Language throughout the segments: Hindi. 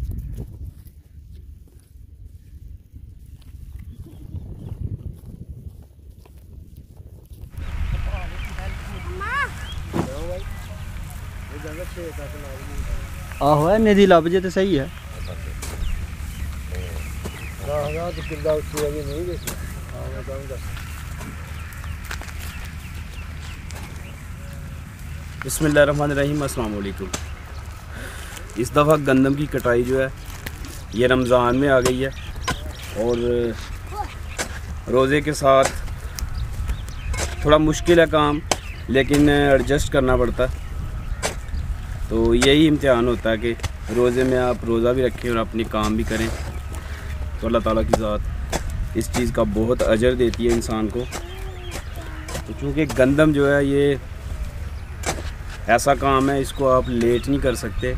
आहो है नदी लभ जे तो सही है। बिस्मिल्लाहिर्रहमानिर्रहीम, अस्सलाम वालेकुम। इस दफ़ा गंदम की कटाई जो है ये रमज़ान में आ गई है और रोज़े के साथ थोड़ा मुश्किल है काम, लेकिन एडजस्ट करना पड़ता है। तो यही इम्तिहान होता है कि रोज़े में आप रोज़ा भी रखें और अपनी काम भी करें, तो अल्लाह ताला की ज़ात इस चीज़ का बहुत अजर देती है इंसान को। तो चूँकि गंदम जो है ये ऐसा काम है, इसको आप लेट नहीं कर सकते।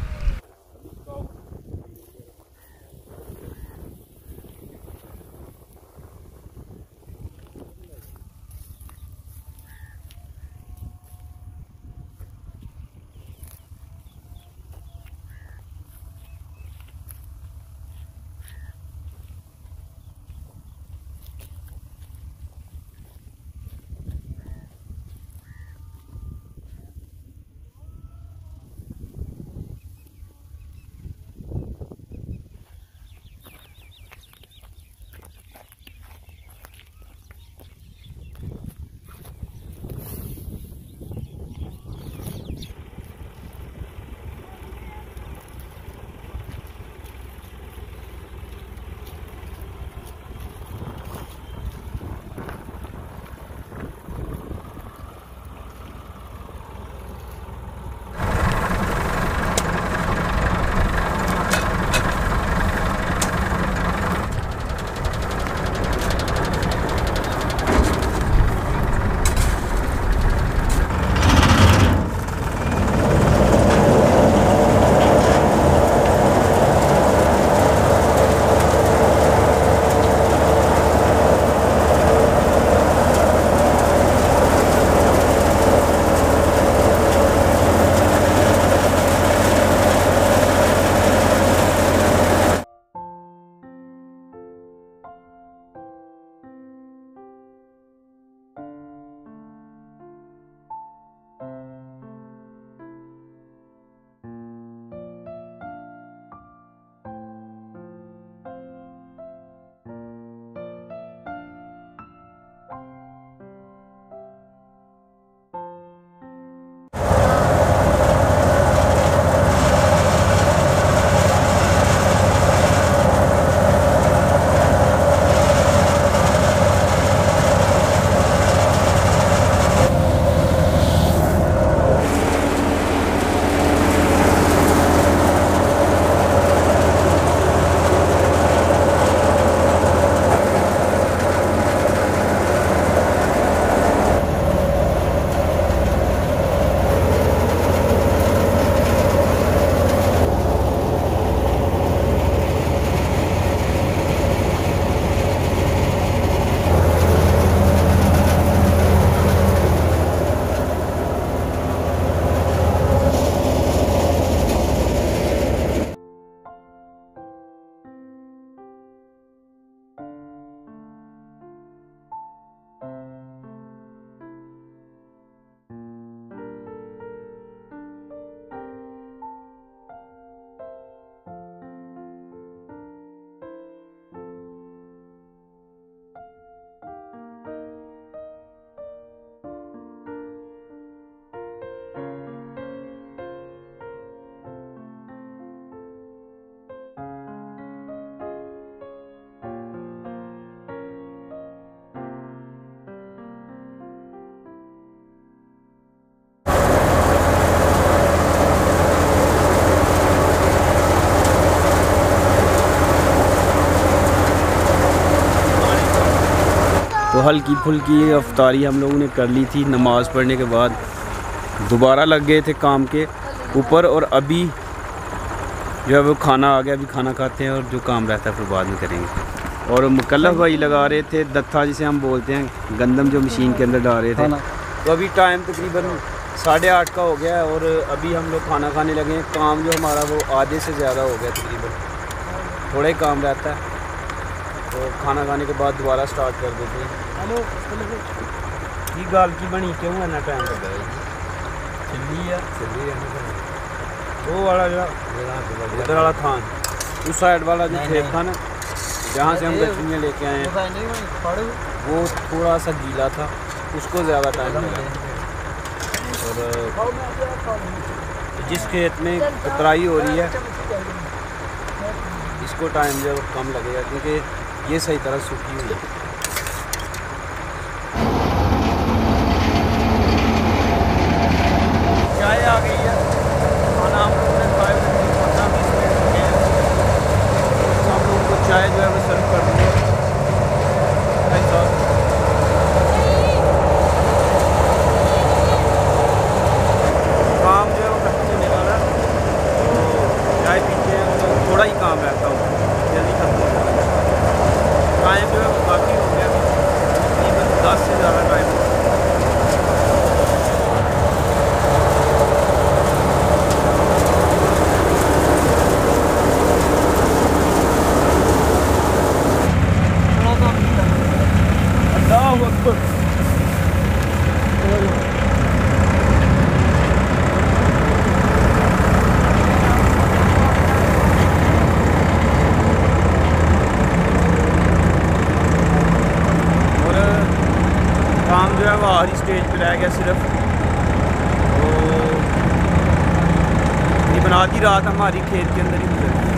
तो हल्की फुल्की अफ्तारी हम लोगों ने कर ली थी। नमाज़ पढ़ने के बाद दोबारा लग गए थे काम के ऊपर, और अभी जो है वो खाना आ गया, अभी खाना खाते हैं और जो काम रहता है फिर बाद में करेंगे। और मुकल्लफ भाई लगा रहे थे दत्था जिसे हम बोलते हैं, गंदम जो मशीन के अंदर डाल रहे थे। तो अभी टाइम तकरीबन 8:30 का हो गया है और अभी हम लोग खाना खाने लगे हैं। काम जो हमारा वो आधे से ज़्यादा हो गया तकरीबन। थोड़ा ही काम रहता है, तो खाना खाने के बाद दोबारा स्टार्ट कर देते हैं। की गल की बनी क्यों इन्ना टाइम लगा है? वो वाला जो इधर वाला थान, उस साइड वाला जो खेत था ना, जहाँ से हम गठरियाँ लेके आए हैं, वो थोड़ा सा गीला था, उसको ज़्यादा टाइम लगा। और जिस खेत में कतराई हो रही है, इसको टाइम जो कम लगेगा, क्योंकि ये सही तरह सूखी हुई है। चाय आ गई है, खाना हम लोगों ने खाया, 15-20 मिनट हो गए हैं, तो हम लोगों को चाय जो है वो सर्व कर दी है। काम जो है वो खत्म होने वाला है, तो चाय पीते हैं, तो थोड़ा ही काम रहता हूँ, जल्दी खत्म हो जाता है। टाइम जो है वो काफ़ी हो गया, तकरीबन 10 से ज़्यादा टाइम हो गया। काम जो है वो आखिरी स्टेज पे रह गया सिर्फ, तो तकरीबन आधी रात हमारी खेत के अंदर ही गुजर गई।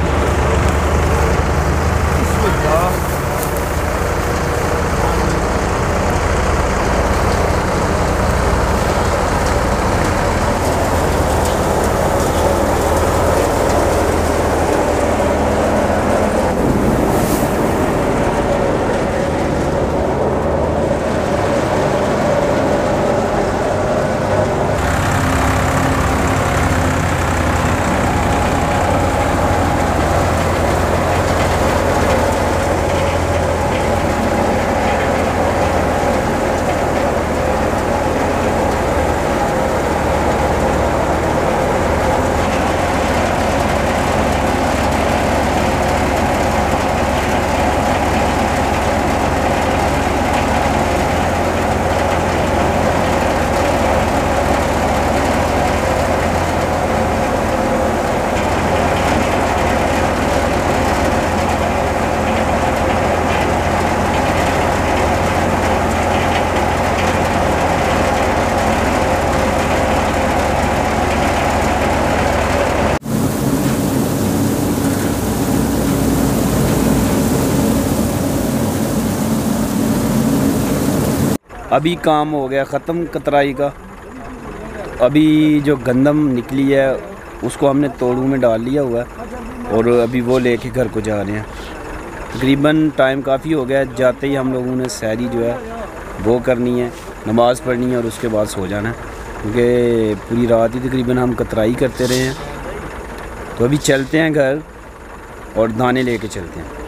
अभी काम हो गया ख़त्म कतराई का। अभी जो गंदम निकली है उसको हमने तोड़ू में डाल लिया हुआ है और अभी वो लेके घर को जा रहे हैं। तकरीबन टाइम काफ़ी हो गया है, जाते ही हम लोगों ने सहरी जो है वो करनी है, नमाज़ पढ़नी है और उसके बाद सो जाना है, क्योंकि पूरी रात ही तकरीबन हम कतराई करते रहे हैं। तो अभी चलते हैं घर और दाने लेके चलते हैं।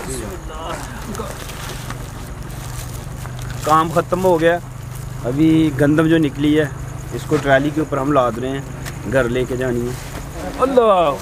काम ख़त्म हो गया, अभी गंदम जो निकली है इसको ट्राली के ऊपर हम लाद रहे हैं, घर लेके जानी है। अल्लाह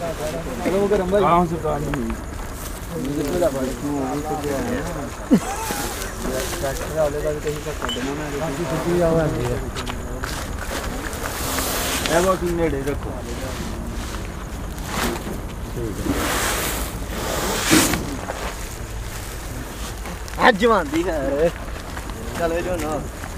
आज मानती है चलो जो ना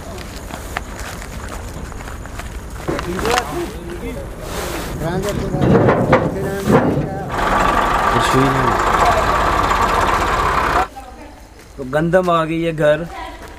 तो गंदम आ गई है घर।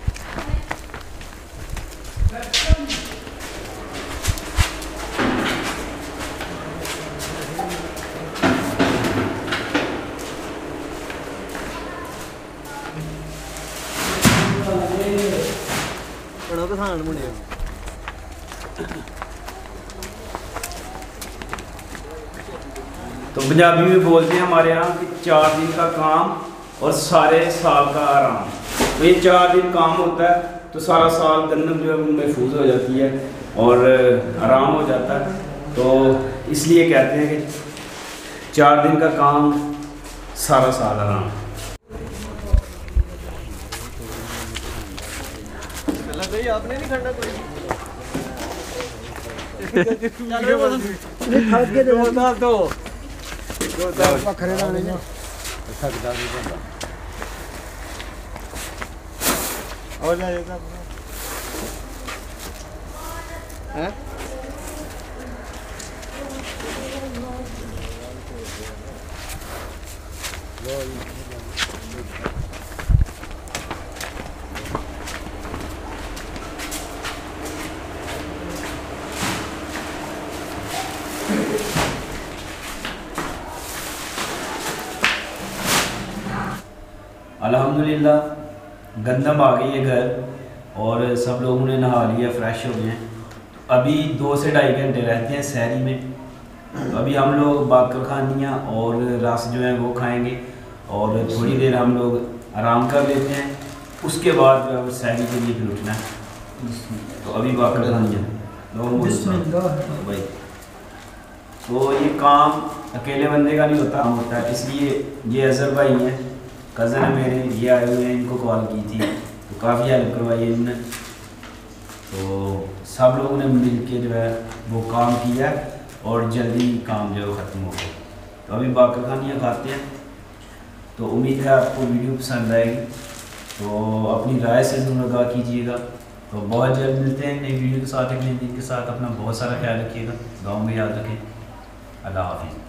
तो पंजाबी में बोलते हैं हमारे यहाँ कि 4 दिन का काम और सारे साल का आराम। तो ये 4 दिन काम होता है तो सारा साल गंदम जो है वो महफूज हो जाती है और आराम हो जाता है। तो इसलिए कहते हैं कि 4 दिन का काम सारा साल आराम। आपने नहीं खड़ना कोई अल्हम्दुलिल्लाह गंदम आ गई है घर और सब लोगों ने नहा लिया, फ्रेश हो गए हैं। अभी 2 से 2.5 घंटे रहते हैं सहरी में। अभी हम लोग बाकर खानियाँ और रस जो है वो खाएंगे और थोड़ी देर हम लोग आराम कर लेते हैं। उसके बाद जो है सहरी के लिए फिर उठना है। तो अभी बाकर खानियाँ भाई। तो ये काम अकेले बंदे का नहीं होता है, इसलिए ये अजहर भाई हैं, कज़न है मेरे, ये आए हुए हैं। इनको कॉल की थी तो काफ़ी हेल्प करवाई है इन्होंने। तो सब लोगों ने मिल के जो है वो काम किया और जल्दी काम जो है ख़त्म हो गया। तो अभी बाकर खानियाँ खाते हैं। तो उम्मीद है आपको वीडियो पसंद आएगी, तो अपनी राय से ज़रूर आगाह कीजिएगा। तो बहुत जल्द मिलते हैं नई वीडियो के साथ, एक नई दिन के साथ। अपना बहुत सारा ख्याल रखिएगा, गाँव में याद रखें। अल्लाह हाफिज़।